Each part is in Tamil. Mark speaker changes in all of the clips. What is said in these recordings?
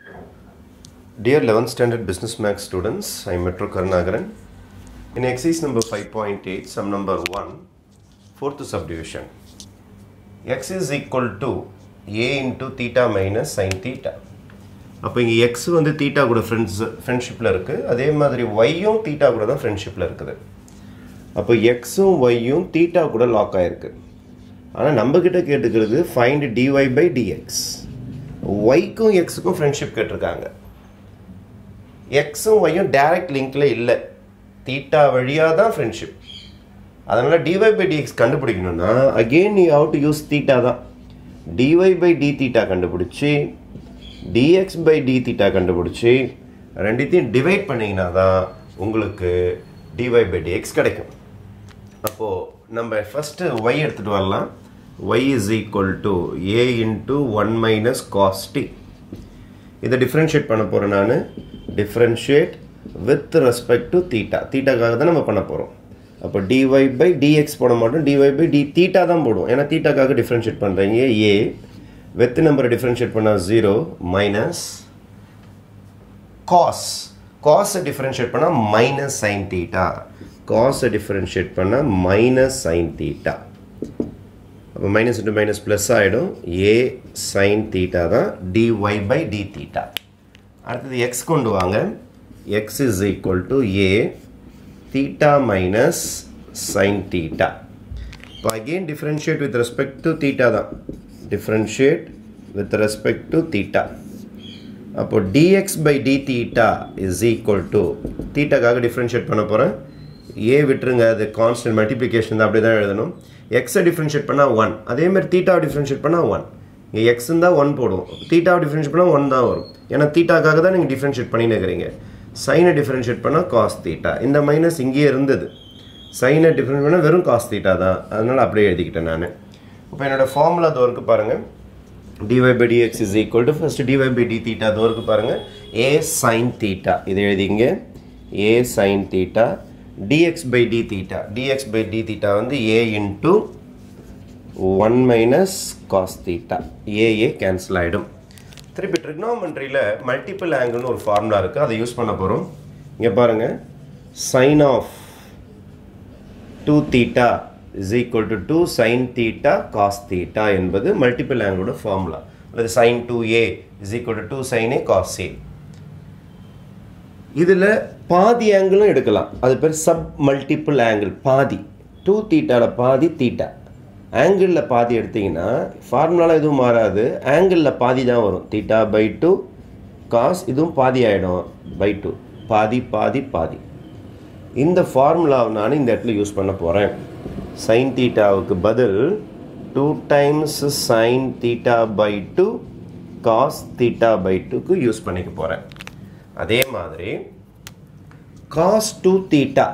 Speaker 1: Dear 11th standard business maths students, I am Metro Karnagaran. In exercise number 5.8, sum number 1, fourth subdivision. X is equal to a into theta minus sin theta. அப்போ இங்கே x வந்து theta கூட ஃப்ரெண்ட்ஷிப்பில் இருக்குது, அதே மாதிரி yயும் theta கூட தான் ஃப்ரெண்ட்ஷிப்பில் இருக்குது. அப்போ xம் yயும் theta கூட லாக் ஆகிருக்கு. ஆனால் நம்மக்கிட்ட கேட்டுக்கிறது find dy by dx. yக்கும் xக்கும் ஃப்ரெண்ட்ஷிப் கேட்டிருக்காங்க. எக்ஸும் ஒய்யும் டைரக்ட் லிங்கில் இல்லை, தீட்டா வழியாக தான் ஃப்ரெண்ட்ஷிப். அதனால் டிஒய் பை டிஎக்ஸ் கண்டுபிடிக்கணும்னா again you have to use theta தான். டிஒய் பை டி தீட்டா கண்டுபிடிச்சி டிஎக்ஸ் பை டி தீட்டா கண்டுபிடிச்சி ரெண்டுத்தையும் டிவைட் பண்ணிங்கன்னா தான் உங்களுக்கு டிஒய் பை டிஎக்ஸ் கிடைக்கும். அப்போது நம்ம ஃபஸ்ட்டு ஒய் எடுத்துகிட்டு வரலாம். Y is equal to a into 1 minus cos t. இதை டிஃப்ரென்ஷியேட் பண்ண போகிறேன் நான். Differentiate with respect to theta. தீட்டாக்காக தான் நம்ம பண்ண போகிறோம். அப்போ டிஒய் பை டிஎக்ஸ் போட மாட்டோம், டிஒய் பை டி தீட்டா தான் போடுவோம். ஏன்னா தீட்டாக்காக டிஃப்ரென்ஷியேட் பண்ணுறீங்க. ஏ வித் நம்பரை டிஃப்ரென்ஷியேட் பண்ணால் 0 மைனஸ் காஸ். காஸை டிஃப்ரென்ஷியேட் பண்ணால் மைனஸ் சைன் தீட்டா. காஸை டிஃப்ரென்ஷியேட் பண்ணால் மைனஸ் சைன் தீட்டா. அப்போ மைனஸ் இன்ட்டு மைனஸ் ப்ளஸ் ஆகிடும். ஏ சைன் தீட்டா தான் டிஒய் பை டி தீட்டா. அடுத்தது எக்ஸ் கொண்டு வாங்க. X is equal to a theta minus sine theta. இப்போ again differentiate with respect to theta தான். Differentiate with respect to theta. அப்போ dx by d theta is equal to தீட்டாக்காக டிஃப்ரென்ஷியேட் பண்ண போகிறேன். ஏ விட்டுருங்க, அது கான்ஸ்டன்ட் மல்டிப்ளிகேஷன் தான், அப்படி தான் எழுதணும். எக்ஸை டிஃப்ரென்ஷியேட் பண்ணால் 1, அதேமாதிரி தீட்டாவை டிஃப்ரென்ஷியேட் பண்ணால் 1. இங்கே எக்ஸ் இருந்தால் 1 போடுவோம், தீட்டாவை டிஃப்ரென்ஷியேட் பண்ணால் 1 தான் வரும். ஏன்னா தீட்டாக்காக தான் நீங்கள் டிஃப்ரென்ஷியேட் பண்ணின்னு இருக்கிறீங்க. சைனை டிஃப்ரென்ஷியேட் பண்ணால் காஸ் தீட்டா. இந்த மைனஸ் இங்கேயே இருந்தது. சைனை டிஃப்ரென்ஷியேட் பண்ணால் வெறும் காஸ் தீட்டா தான், அதனால் அப்படியே எழுதிக்கிட்டேன் நான். இப்போ என்னோடய ஃபார்முலா அது வரைக்கும் பாருங்கள். dy by dx is equal to first dy by d theta அது வரைக்கும் பாருங்கள். a sin theta இதை எழுதிங்க. a sin theta dx by d theta. dx by d theta வந்து a into 1 minus cos theta. a cancel ஆகிடும். திருப்பி ட்ரிக்னோமெட்ரியில் மல்டிபிள் ஆங்கிள்னு ஒரு ஃபார்முலா இருக்குது, அதை யூஸ் பண்ண போகிறோம். இங்கே பாருங்கள், sin of 2 theta is equal to 2 sin theta cos theta என்பது மல்டிபிள் ஆங்கிளோட ஃபார்முலா. அல்லது sin 2a is equal to 2 sin a cos a. இதில் பாதி ஆங்கிளும் எடுக்கலாம், அது பேர் சப் மல்டிபிள் ஆங்கிள். பாதி 2 தீட்டாவில் பாதி தீட்டா. ஆங்கிளில் பாதி எடுத்திங்கன்னா ஃபார்முலாவில் எதுவும் மாறாது, ஆங்கிளில் பாதி தான் வரும். தீட்டா பை 2 காஸ், இதுவும் பாதி ஆகிடும் பை 2. பாதி பாதி பாதி. இந்த ஃபார்முலாவை நான் இந்த இடத்துல யூஸ் பண்ண போகிறேன். sin தீட்டாவுக்கு பதில் 2 times sin theta by 2 cos theta by 2க்கு யூஸ் பண்ணிக்க போகிறேன். அதே மாதிரி cos 2 தீட்டா,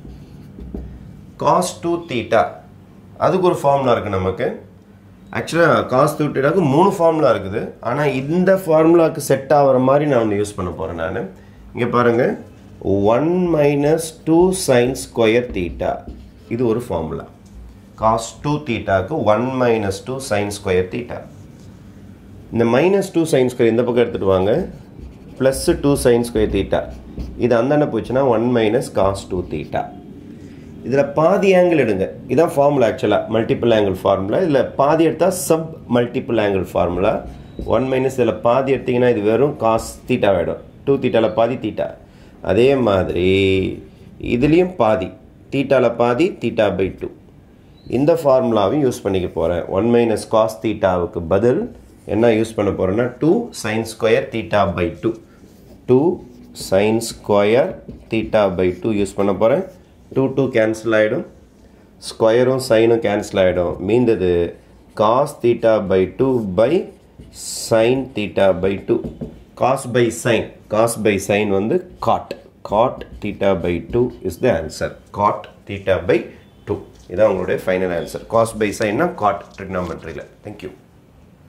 Speaker 1: cos 2 தீட்டா அதுக்கு ஒரு ஃபார்முலா இருக்குது நமக்கு. ஆக்சுவலாக cos 2 தீட்டாவுக்கு 3 ஃபார்முலா இருக்குது, ஆனால் இந்த ஃபார்முலாவுக்கு செட் ஆகிற மாதிரி நான் ஒன்று யூஸ் பண்ண போகிறேன் நான். இங்கே பாருங்கள், 1 மைனஸ் 2 சைன் ஸ்கொயர் தீட்டா, இது ஒரு ஃபார்முலா. cos 2 தீட்டாவுக்கு 1 மைனஸ் 2 சைன் ஸ்கொயர் தீட்டா. இந்த மைனஸ் 2 சைன் ஸ்கொயர் இந்த பக்கம் எடுத்துகிட்டு வாங்க. ப்ளஸ் 2 சைன் ஸ்கொயர் தீட்டா, இது அந்தாண்ட போச்சுன்னா 1 மைனஸ் காஸ் 2 தீட்டா. இதில் பாதி ஆங்கிள் எடுங்க. இதான் ஃபார்முலா ஆக்சுவலாக மல்டிபிள் ஆங்கிள் ஃபார்முலா. இதில் பாதி எடுத்தால் sub multiple angle formula. 1 minus இதில் பாதி எடுத்திங்கன்னா இது வெறும் காஸ் தீட்டா ஆகிடும். 2 தீட்டாவில் பாதி தீட்டா. அதே மாதிரி இதுலேயும் பாதி, தீட்டாவில் பாதி தீட்டா பை 2. இந்த ஃபார்முலாவையும் யூஸ் பண்ணிக்க போகிறேன். 1 மைனஸ் காஸ் தீட்டாவுக்கு பதில் என்ன யூஸ் பண்ண போகிறேன்னா 2 sine square theta by 2. 2 sine square theta by 2 use பண்ண போகிறேன். 2 கேன்சல் ஆகிடும், ஸ்கொயரும் சைனும் கேன்சல் ஆகிடும். மீந்தது cos theta by 2 by sine theta by 2. Cos by sine, cos by sine வந்து cot. Cot theta by 2 is the answer. Cot theta by 2 இதான் உங்களுடைய ஃபைனல் ஆன்சர். காஸ் பை சைன்னா காட் ட்ரிக்னாமெட்ரியில். தேங்க்யூ.